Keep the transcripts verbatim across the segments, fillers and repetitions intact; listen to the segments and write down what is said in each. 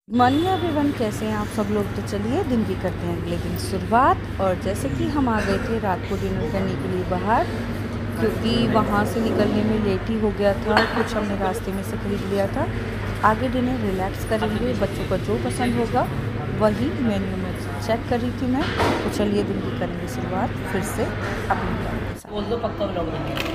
Morning everyone, कैसे हैं आप सब लोग। तो चलिए दिन की करते हैं अगले दिन शुरुआत। और जैसे कि हम आ गए थे रात को डिनर करने के लिए बाहर, क्योंकि वहाँ से निकलने में लेट ही हो गया था। कुछ हमने रास्ते में से खरीद लिया था। आगे डिनर रिलैक्स करेंगे, बच्चों को जो पसंद होगा वही मेन्यू में चेक कर रही थी मैं। तो चलिए दिन की करेंगे शुरुआत फिर से अपनी काम के साथ। बोल दो पक्का व्लॉग देंगे।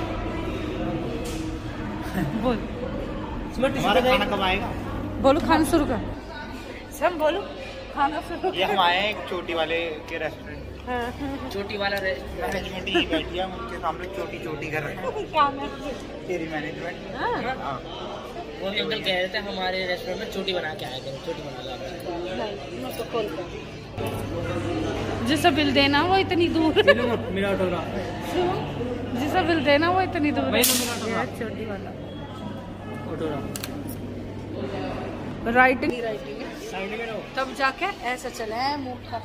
बोल हमारा खाना कब आएगा? बोलो खाना शुरू कर। सब बोलो खाना शुरू। ये हम आए हैं एक चोटी वाले के रेस्टोरेंट। छोटी वाला मैनेजमेंट ही बैठी है, हम उनके सामने चोटी चोटी कर रहे हैं। तेरी मैनेजमेंट। हाँ। वो भी अंकल कह रहे थे हमारे रेस्टोरेंट में चोटी बना के आया करो, चोटी बना के जिसका बिल देना वो इतनी दूर। मेरा ऑटोग्राफ जिसका बिल देना वो इतनी दूर। छोटी वाला ऑटोग्राफ राइटिंग साइड में रहो। तब जाके ऐसा चले मुंह खा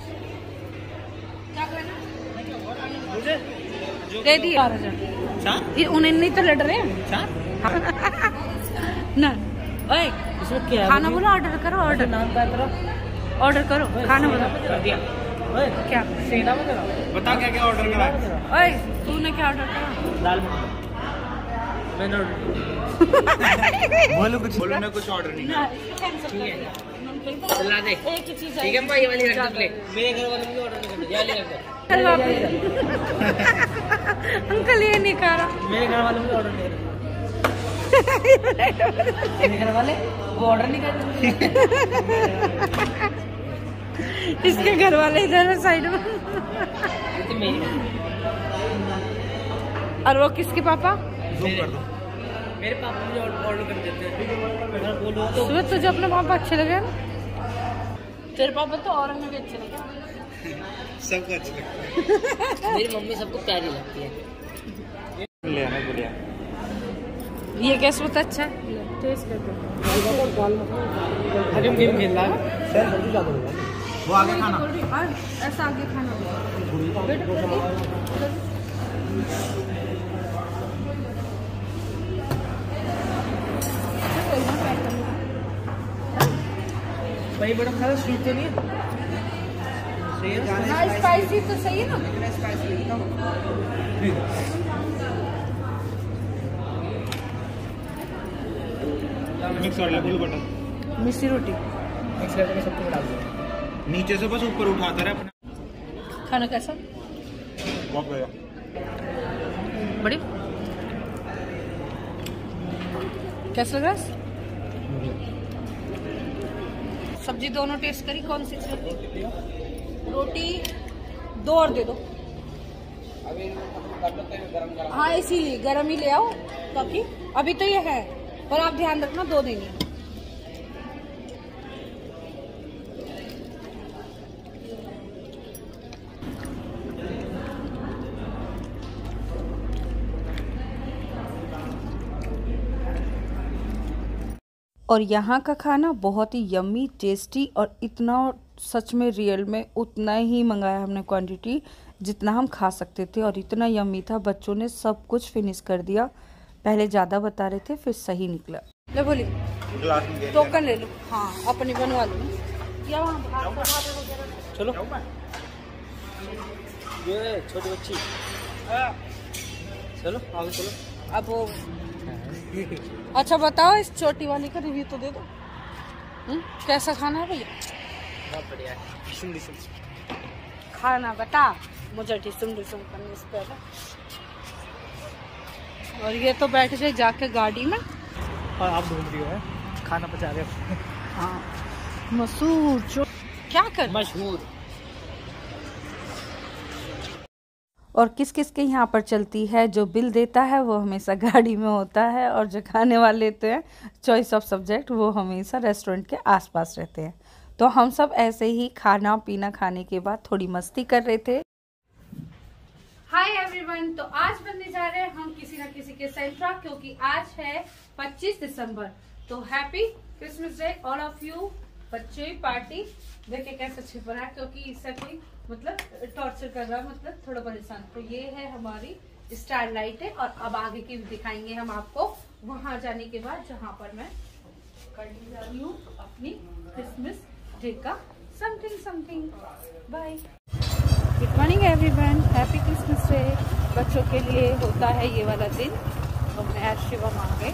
दे दिया। ये उन्हें नहीं तो लड़ रहे हैं ना। ओए इसमें क्या खाना बोलो, ऑर्डर करो। ऑर्डर नाम का करो, ऑर्डर करो, खाना बोलो। कर दिया। ओए क्या सीधा मत करो, बता क्या क्या ऑर्डर करा? ओए तूने क्या ऑर्डर करा? दाल मैंने ऑर्डर बोलो कुछ। बोलो मैं कुछ ऑर्डर नहीं करा। ठीक है चला दे। एक ही चीज ठीक है भाई, ये वाली रख दो प्लेट। मेरे घर वाले मुझे ऑर्डर नहीं करते, ये वाली रख दो। अंकल ये नहीं खा रहा। मेरे घर वाले मुझे ऑर्डर नहीं करते। मेरे घर वाले वो ऑर्डर नहीं करते। इसके घर वाले इधर साइड में, तो मेरी और वो किसके पापा? जूम कर दो। मेरे पापा मुझे ऑर्डर कर देते हैं। बोलो तो सुबह तुझे अपने पापा अच्छे लगे ना? तेरे पापा तो और हमें भी अच्छे लगे। सबको अच्छा लगता है। मेरी मम्मी सबको प्यारी लगती है। ले आना बोलिए। ये कैसे होता अच्छा है? टेस्ट करते अभी गेम खेल रहा है। वो आगे खाना। और ऐसा आगे खाना वेट कर। भाई बड़ा खाना स्वीट तो नहीं है? सही है। हाँ स्पाइसी तो सही है ना। मिक्स कर ले, बोलो बटन। मिस्सी रोटी मिक्स करके सबको डाल दो। नीचे से बस ऊपर उठाता रहे अपना। खाना कैसा? बहुत बढ़िया। बड़ी कैसा लग रहा है? सब्जी दोनों टेस्ट करी, कौन सी अच्छी? रोटी दो और दे दो। हाँ इसीलिए गरम ही ले आओ, ताकि अभी तो ये है, पर आप ध्यान रखना दो देनी है। और यहाँ का खाना बहुत ही यम्मी टेस्टी, और इतना सच में रियल में उतना ही मंगाया हमने क्वांटिटी जितना हम खा सकते थे, और इतना यम्मी था। बच्चों ने सब कुछ फिनिश कर दिया। पहले ज़्यादा बता रहे थे, फिर सही निकला। ले बोली टोकन ले लो। हाँ अपनी बनवा लो या वहाँ चलो ये छोटी बच्ची, चलो आगे चलो। अब वो अच्छा बताओ, इस छोटी वाली का रिव्यू तो दे दो। हुँ? कैसा खाना है भैया? बहुत बढ़िया है। डिसम डिसम खाना बता मुझे, डिसम डिसम करने इस पे। और ये तो बैठ गए जाके गाड़ी में, और आप ढूंढ रही हो खाना पचा रहे हो। हाँ मसूर जो क्या कर मशहूर। और किस किस के यहाँ पर चलती है, जो बिल देता है वो हमेशा गाड़ी में होता है, और जो खाने वाले लेते हैं चॉइस ऑफ सब्जेक्ट वो हमेशा रेस्टोरेंट के आसपास रहते हैं। तो हम सब ऐसे ही खाना पीना खाने के बाद थोड़ी मस्ती कर रहे थे। हाय एवरीवन, तो आज बनने जा रहे हैं हम किसी न किसी के सेंट्रा, क्योंकि आज है पच्चीस दिसंबर। तो happy Christmas day all of you. बच्चे पार्टी देखे कैसे छिप रहा है, क्योंकि इससे कोई मतलब टॉर्चर कर रहा है, मतलब थोड़ा परेशान। तो ये है हमारी स्टार लाइट है, और अब आगे की दिखाएंगे हम आपको वहां जाने के बाद, जहां पर मैं करने जा रही हूँ अपनी Christmas take a something something. Bye. Good morning everyone. Happy Christmas Day. बच्चों के लिए होता है ये वाला दिन, तो मैं आज शिवम आ गए।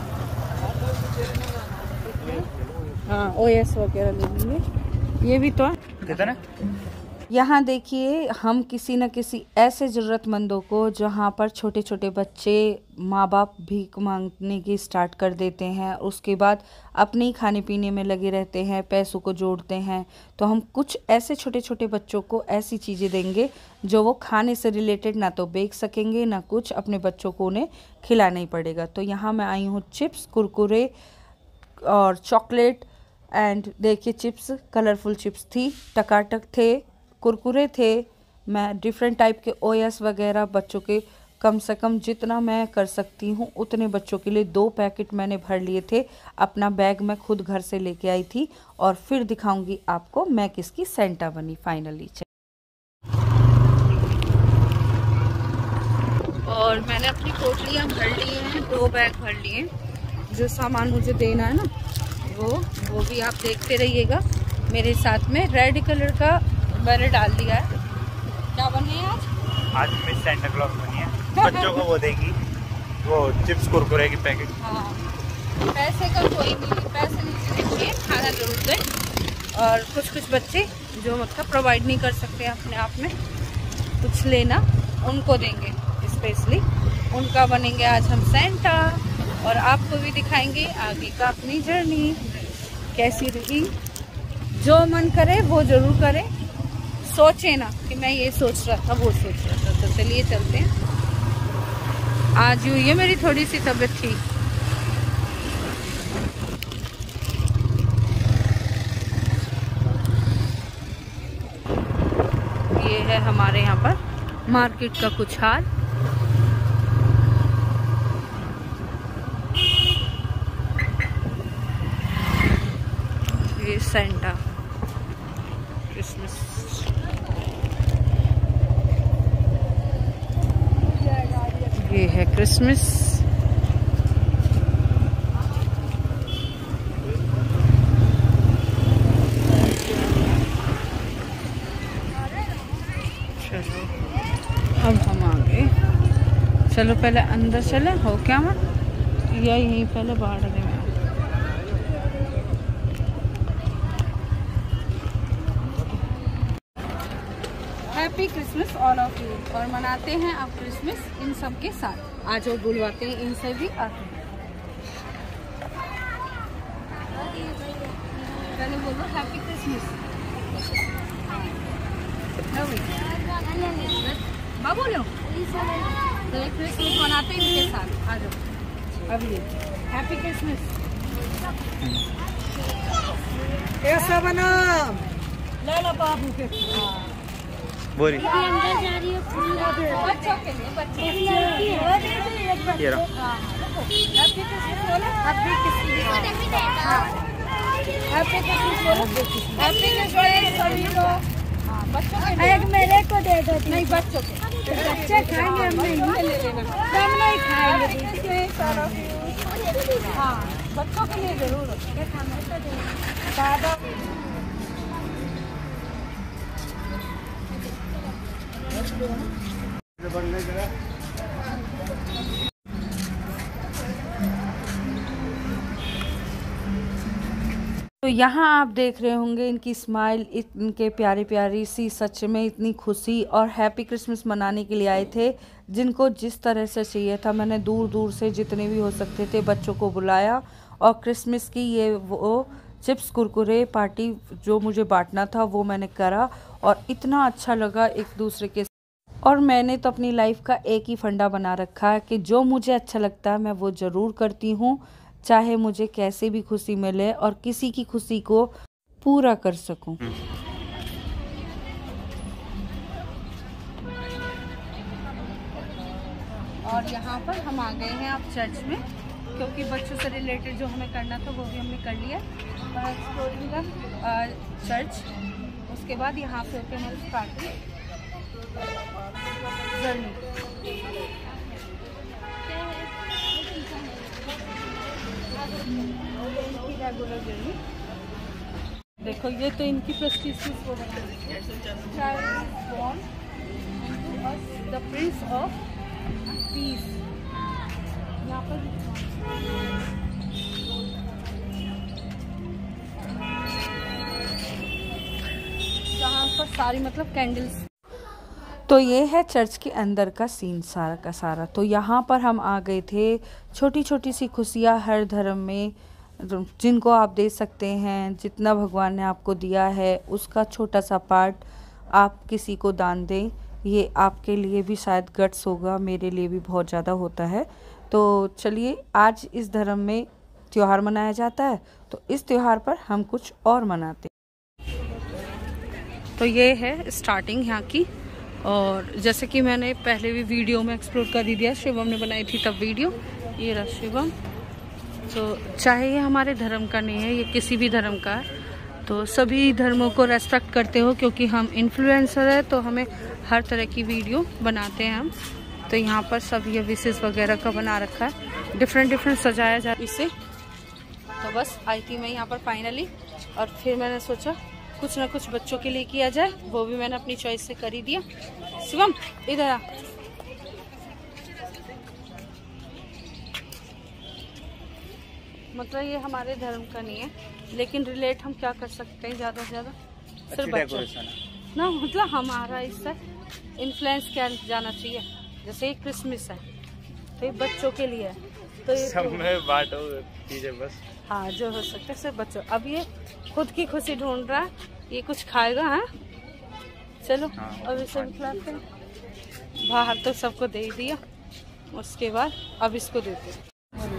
हाँ ओएस वगैरह ले लेंगे, ये भी तो कितना। यहाँ देखिए, हम किसी न किसी ऐसे ज़रूरतमंदों को जहाँ पर छोटे छोटे बच्चे माँ बाप भीख मांगने की स्टार्ट कर देते हैं, उसके बाद अपनी खाने पीने में लगे रहते हैं, पैसों को जोड़ते हैं, तो हम कुछ ऐसे छोटे छोटे बच्चों को ऐसी चीज़ें देंगे जो वो खाने से रिलेटेड ना तो बेच सकेंगे ना कुछ, अपने बच्चों को उन्हें खिलाना ही पड़ेगा। तो यहाँ मैं आई हूँ चिप्स, कुरकुरे और चॉकलेट। एंड देखिए चिप्स, कलरफुल चिप्स थी, टकाटक थे, कुरकुरे थे। मैं डिफरेंट टाइप के ओएस वगैरह बच्चों के कम से कम जितना मैं कर सकती हूँ उतने बच्चों के लिए दो पैकेट मैंने भर लिए थे। अपना बैग मैं खुद घर से लेके आई थी और फिर दिखाऊंगी आपको मैं किसकी सेंटा बनी फाइनली। और मैंने अपनी पोटलियाँ भर ली हैं, दो बैग भर लिए। जो सामान मुझे देना है ना वो वो भी आप देखते रहिएगा मेरे साथ में। रेड कलर का मैंने डाल दिया है। क्या बने हैं आज? आज मिस सेंटा क्लॉज बनी है, बच्चों को वो देगी, वो चिप्स कुरकुरे की पैकेट। हाँ, पैसे का कोई नहीं, पैसे नहीं चाहिए, खाना जरूर दें। और कुछ कुछ बच्चे जो मतलब प्रोवाइड नहीं कर सकते अपने आप में कुछ लेना, उनको देंगे स्पेशली, उनका बनेंगे आज हम सेंटा। और आपको भी दिखाएंगे आगे का अपनी जर्नी कैसी रही। जो मन करे वो जरूर करें, सोचे ना कि मैं ये सोच रहा था वो सोच रहा था। तो चलिए चलते हैं। आज यूँ ये मेरी थोड़ी सी तबीयत ठीक। ये है हमारे यहाँ पर मार्केट का कुछ हाल। ये सेंटा क्रिसमस। ये है क्रिसमस। चलो अब हम आ गए। चलो पहले अंदर चले, हो क्या मैं या यहीं पहले बाहर में। Happy Christmas all of you. और मनाते हैं आप क्रिसमस इन सब के साथ। आज वो बुलवाते हैं, इन सब भी आते हैं। पहले बोलो हैप्पी क्रिसमस। मैं बोलो तो क्रिसमस मनाते हैं इनके साथ। आ जाओ अभी हैप्पी क्रिसमस। कैसा बना लाला बाबू के बोली अंदर जा रही है फूल बच्चों के लिए, बच्चों के लिए। ये रहा। हैप्पी क्रिसमस बोलो, हैप्पी क्रिसमस। हाँ हैप्पी क्रिसमस बोलो, हैप्पी क्रिसमस सभी लोग। हाँ बच्चों के लिए। एक मेरे को दे दो। नहीं बच्चों के, बच्चे खाएंगे, हम नहीं ले लेना, हम नहीं खाएंगे। हाँ बच्चों के लिए जरूर दादा। तो यहाँ आप देख रहे होंगे इनकी स्माइल, इनके प्यारी प्यारी सी, सच में इतनी खुशी। और हैप्पी क्रिसमस मनाने के लिए आए थे, जिनको जिस तरह से चाहिए था मैंने दूर दूर से जितने भी हो सकते थे बच्चों को बुलाया। और क्रिसमस की ये वो चिप्स कुरकुरे पार्टी जो मुझे बांटना था वो मैंने करा, और इतना अच्छा लगा एक दूसरे के। और मैंने तो अपनी लाइफ का एक ही फंडा बना रखा है कि जो मुझे अच्छा लगता है मैं वो ज़रूर करती हूँ, चाहे मुझे कैसे भी खुशी मिले और किसी की खुशी को पूरा कर सकूं। और यहाँ पर हम आ गए हैं आप चर्च में, क्योंकि बच्चों से रिलेटेड जो हमें करना था वो भी हमने कर लिया। एक्सप्लोरिंग द चर्च, उसके बाद यहाँ से होकर हम स्टार्ट जर्नी। रेगुलर जर्नी देखो ये तो इनकी प्रेस्टीज वो द प्रिंस ऑफ पीस। यहाँ पर जहाँ पर सारी मतलब कैंडल्स। तो ये है चर्च के अंदर का सीन सारा का सारा। तो यहाँ पर हम आ गए थे। छोटी छोटी सी खुशियाँ हर धर्म में जिनको आप दे सकते हैं, जितना भगवान ने आपको दिया है उसका छोटा सा पार्ट आप किसी को दान दें। ये आपके लिए भी शायद गट्स होगा, मेरे लिए भी बहुत ज़्यादा होता है। तो चलिए, आज इस धर्म में त्यौहार मनाया जाता है तो इस त्यौहार पर हम कुछ और मनाते हैं। तो ये है स्टार्टिंग यहाँ की। और जैसे कि मैंने पहले भी वीडियो में एक्सप्लोर कर ही दिया, शिवम ने बनाई थी तब वीडियो। ये रहा शिवम। तो चाहे ये हमारे धर्म का नहीं है, ये किसी भी धर्म का है, तो सभी धर्मों को रेस्पेक्ट करते हो क्योंकि हम इन्फ्लुएंसर है तो हमें हर तरह की वीडियो बनाते हैं हम। तो यहाँ पर सब ये विशेष वगैरह का बना रखा है, डिफरेंट डिफरेंट सजाया जा इसे। तो बस आई थी मैं यहाँ पर फाइनली, और फिर मैंने सोचा कुछ ना कुछ बच्चों के लिए किया जाए, वो भी मैंने अपनी चॉइस से कर ही दिया। शिवम इधर आ। मतलब ये हमारे धर्म का नहीं है, लेकिन रिलेट हम क्या कर सकते हैं ज़्यादा से ज़्यादा, सिर्फ बच्चों ना, मतलब हमारा इससे इन्फ्लुएंस क्या जाना चाहिए। जैसे ये क्रिसमस है तो ये बच्चों के लिए है, तो ये सब में बांटो चीजें बस। हाँ, जो हो सकता है सिर्फ बच्चों। अब ये खुद की खुशी ढूंढ रहा है, ये कुछ खाएगा। हाँ चलो, हाँ, अब इसे खिलाते हैं। बाहर तो सबको दे ही दिया, उसके बाद अब इसको देते हैं।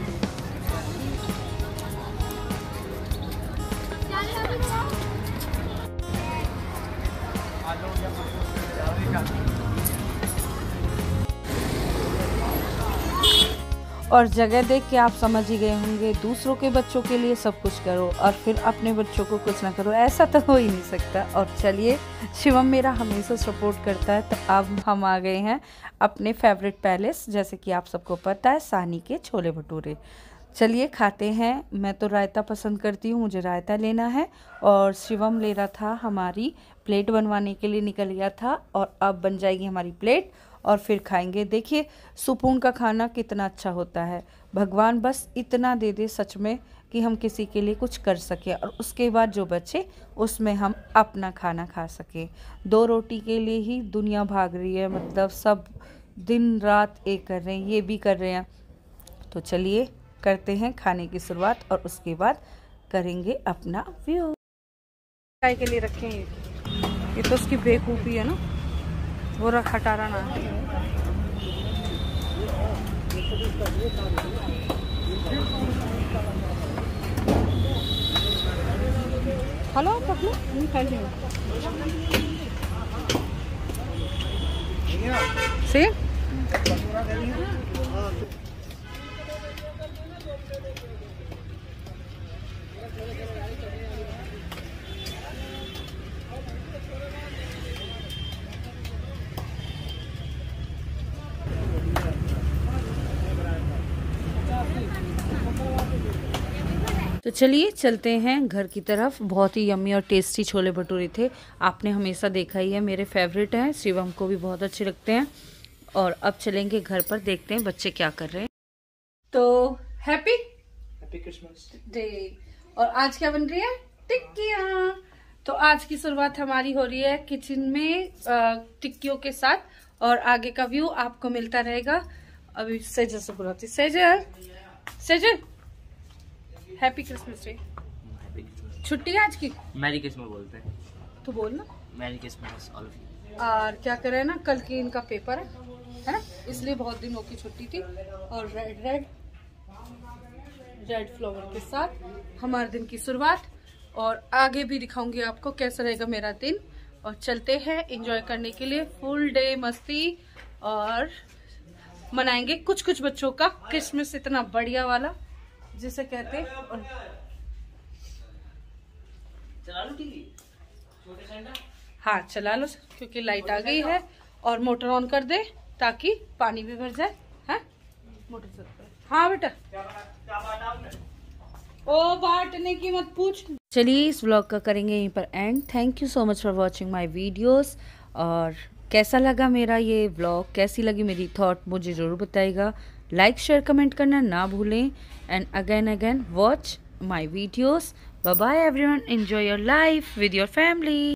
और जगह देख के आप समझ ही गए होंगे, दूसरों के बच्चों के लिए सब कुछ करो और फिर अपने बच्चों को कुछ ना करो, ऐसा तो हो ही नहीं सकता। और चलिए, शिवम मेरा हमेशा सपोर्ट करता है, तो अब हम आ गए हैं अपने फेवरेट पैलेस, जैसे कि आप सबको पता है, साहनी के छोले भटूरे। चलिए खाते हैं। मैं तो रायता पसंद करती हूँ, मुझे रायता लेना है। और शिवम ले रहा था, हमारी प्लेट बनवाने के लिए निकल गया था, और अब बन जाएगी हमारी प्लेट और फिर खाएंगे। देखिए सुकून का खाना कितना अच्छा होता है। भगवान बस इतना दे दे सच में कि हम किसी के लिए कुछ कर सकें, और उसके बाद जो बचे उसमें हम अपना खाना खा सकें। दो रोटी के लिए ही दुनिया भाग रही है, मतलब सब दिन रात एक कर रहे हैं, ये भी कर रहे हैं। तो चलिए करते हैं खाने की शुरुआत, और उसके बाद करेंगे अपना व्यू। चाय के लिए रखें ये ये तो उसकी बेवकूफ़ी है ना, वो रख हटारा ना। हेलो पकड़ो, नहीं खाई से तो चलिए चलते हैं घर की तरफ। बहुत ही यम्मी और टेस्टी छोले भटूरे थे, आपने हमेशा देखा ही है, मेरे फेवरेट हैं, शिवम को भी बहुत अच्छे लगते हैं। और अब चलेंगे घर पर, देखते हैं बच्चे क्या कर रहे हैं। तो हैप्पी हैप्पी क्रिसमस डे। और आज क्या बन रही है? टिक्कियाँ। तो आज की शुरुआत हमारी हो रही है किचन में टिक्कियों के साथ, और आगे का व्यू आपको मिलता रहेगा। अभी सेजल से बुलाती, Sejal Sejal happy Christmas day. छुट्टी है आज की? मैरी क्रिसमस बोलते हैं, तो बोल ना। Merry Christmas all of you. और क्या करे ना, कल की इनका पेपर है है ना, इसलिए बहुत दिनों की छुट्टी थी। और रेड रेड रेड फ्लावर के साथ हमारे दिन की शुरुआत, और आगे भी दिखाऊंगी आपको कैसा रहेगा मेरा दिन। और चलते हैं एंजॉय करने के लिए, फुल डे मस्ती, और मनाएंगे कुछ कुछ बच्चों का क्रिसमस, इतना बढ़िया वाला जिसे कहते हैं। और चला लो टीवी, छोटे सेंटर। हाँ चला लो, क्योंकि लाइट आ गई है। और मोटर ऑन कर दे ताकि पानी भी भर जाए। है मोटर चलता है। हाँ बेटा, ओ बांटने की मत पूछ। चलिए इस व्लॉग का करेंगे यहीं पर end. Thank you so much for watching my videos. और कैसा लगा मेरा ये व्लॉग, कैसी लगी मेरी थॉट, मुझे ज़रूर बताइएगा। लाइक शेयर कमेंट करना ना भूलें। And again again watch my videos. Bye bye everyone, enjoy your life with your family.